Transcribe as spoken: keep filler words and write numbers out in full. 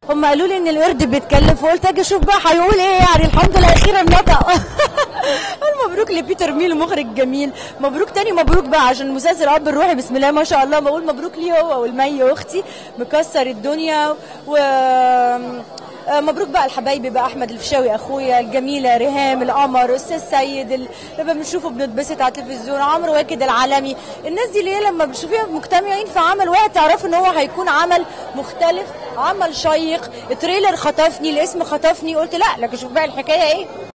هم قالوا لي ان القرد بيتكلم، فقلت اجي اشوف بقى هيقول ايه يعني. الحمد لله اخيرا نطق. مبروك لبيتر ميل مخرج جميل، مبروك تاني مبروك بقى عشان مسلسل الاب الروحي بسم الله ما شاء الله. بقول مبروك ليه هو والمي اختي مكسر الدنيا. و مبروك بقى لحبايبي بقى احمد الفيشاوي اخويا، الجميله ريهام القمر، استاذ سيد اللي بنشوفه بنتبسط على التلفزيون، عمرو واكد العالمي. الناس دي ليه لما بتشوفيها مجتمعين في عمل واحد تعرفوا ان هو هيكون عمل مختلف، عمل شيق. التريلر خطفني، الاسم خطفني، قلت لا لكن شوف بقى الحكايه ايه.